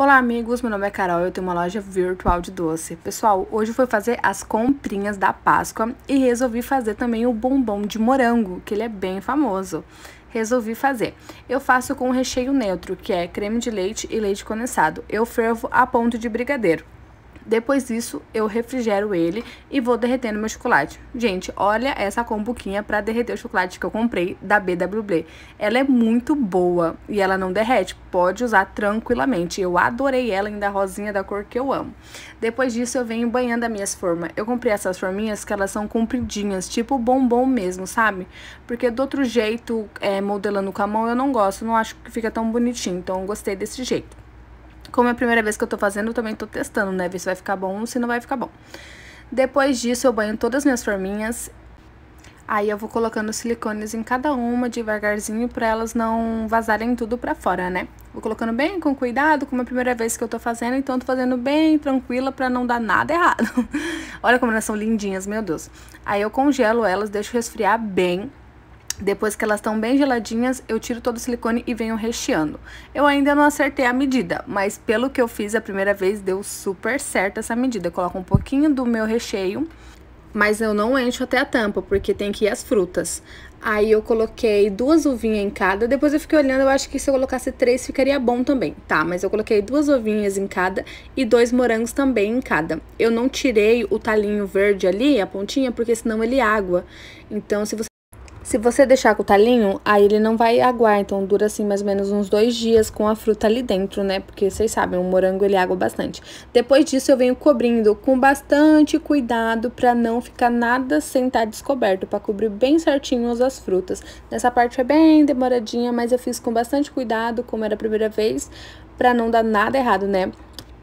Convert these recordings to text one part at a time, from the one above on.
Olá amigos, meu nome é Carol, eu tenho uma loja virtual de doce. Pessoal, hoje eu fui fazer as comprinhas da Páscoa e resolvi fazer também o bombom de morango, que ele é bem famoso. Resolvi fazer. Eu faço com recheio neutro, que é creme de leite e leite condensado. Eu fervo a ponto de brigadeiro. Depois disso, eu refrigero ele e vou derretendo meu chocolate. Gente, olha essa combuquinha para derreter o chocolate que eu comprei da BWB. Ela é muito boa e ela não derrete, pode usar tranquilamente. Eu adorei ela, ainda rosinha da cor que eu amo. Depois disso, eu venho banhando as minhas formas. Eu comprei essas forminhas que elas são compridinhas, tipo bombom mesmo, sabe? Porque do outro jeito, modelando com a mão, eu não gosto, não acho que fica tão bonitinho. Então, eu gostei desse jeito. Como é a primeira vez que eu tô fazendo, eu também tô testando, né? Ver se vai ficar bom ou se não vai ficar bom. Depois disso, eu banho todas as minhas forminhas. Aí eu vou colocando silicones em cada uma devagarzinho pra elas não vazarem tudo pra fora, né? Vou colocando bem com cuidado, como é a primeira vez que eu tô fazendo, então tô fazendo bem tranquila pra não dar nada errado. Olha como elas são lindinhas, meu Deus. Aí eu congelo elas, deixo resfriar bem. Depois que elas estão bem geladinhas, eu tiro todo o silicone e venho recheando. Eu ainda não acertei a medida, mas pelo que eu fiz a primeira vez, deu super certo essa medida. Eu coloco um pouquinho do meu recheio, mas eu não encho até a tampa, porque tem que ir as frutas. Aí eu coloquei 2 uvinhas em cada, depois eu fiquei olhando, eu acho que se eu colocasse 3 ficaria bom também, tá? Mas eu coloquei 2 ovinhas em cada e 2 morangos também em cada. Eu não tirei o talinho verde ali, a pontinha, porque senão ele água. Então, se você deixar com o talinho, aí ele não vai aguar, então dura assim mais ou menos uns 2 dias com a fruta ali dentro, né? Porque vocês sabem, o morango ele água bastante. Depois disso eu venho cobrindo com bastante cuidado pra não ficar nada sem estar descoberto, pra cobrir bem certinho as frutas. Nessa parte é bem demoradinha, mas eu fiz com bastante cuidado, como era a primeira vez, pra não dar nada errado, né?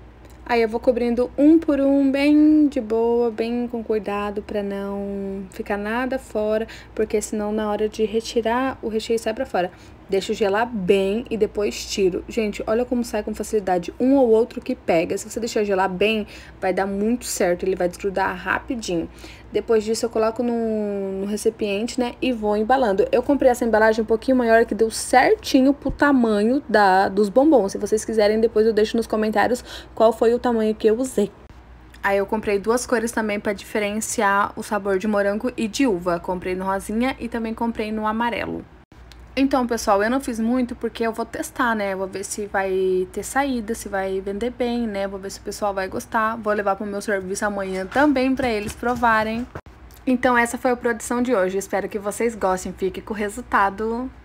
Aí eu vou cobrindo um por um, bem de boa, bem com cuidado pra não ficar nada fora, porque senão na hora de retirar o recheio sai pra fora. Deixo gelar bem e depois tiro. Gente, olha como sai com facilidade um ou outro que pega. Se você deixar gelar bem, vai dar muito certo, ele vai desgrudar rapidinho. Depois disso eu coloco no recipiente, né, e vou embalando. Eu comprei essa embalagem um pouquinho maior que deu certinho pro tamanho dos bombons. Se vocês quiserem, depois eu deixo nos comentários qual foi o tamanho que eu usei. Aí eu comprei 2 cores também pra diferenciar o sabor de morango e de uva. Comprei no rosinha e também comprei no amarelo. Então, pessoal, eu não fiz muito porque eu vou testar, né? Vou ver se vai ter saída, se vai vender bem, né? Vou ver se o pessoal vai gostar. Vou levar pro meu serviço amanhã também pra eles provarem. Então, essa foi a produção de hoje. Espero que vocês gostem. Fique com o resultado.